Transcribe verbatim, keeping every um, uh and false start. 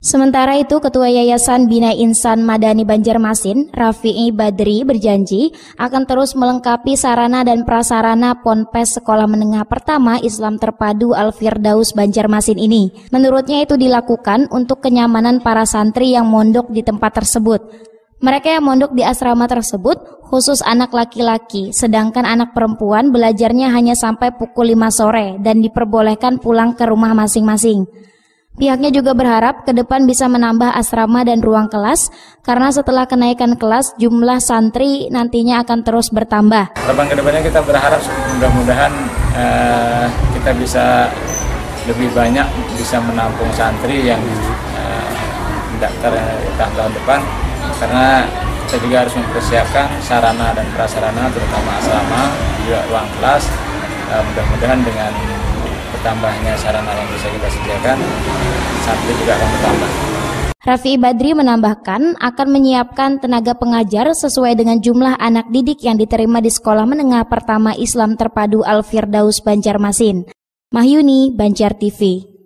Sementara itu, Ketua Yayasan Bina Insan Madani Banjarmasin, Rafi'i Badri, berjanji akan terus melengkapi sarana dan prasarana Ponpes Sekolah Menengah Pertama Islam Terpadu Al-Firdaus Banjarmasin ini. Menurutnya itu dilakukan untuk kenyamanan para santri yang mondok di tempat tersebut. Mereka yang mondok di asrama tersebut khusus anak laki-laki, sedangkan anak perempuan belajarnya hanya sampai pukul lima sore dan diperbolehkan pulang ke rumah masing-masing. Pihaknya juga berharap ke depan bisa menambah asrama dan ruang kelas, karena setelah kenaikan kelas jumlah santri nantinya akan terus bertambah. Harapan kedepannya kita berharap mudah-mudahan uh, kita bisa lebih banyak bisa menampung santri yang uh, mendaftar uh, tahun depan, karena kita juga harus mempersiapkan sarana dan prasarana terutama asrama, juga ruang kelas. Uh, mudah-mudahan dengan bertambahnya sarana yang bisa kita sediakan, santri juga akan bertambah. Rafi'i Badri menambahkan akan menyiapkan tenaga pengajar sesuai dengan jumlah anak didik yang diterima di Sekolah Menengah Pertama Islam Terpadu Al-Firdaus Banjarmasin. Mahyuni, Banjar T V.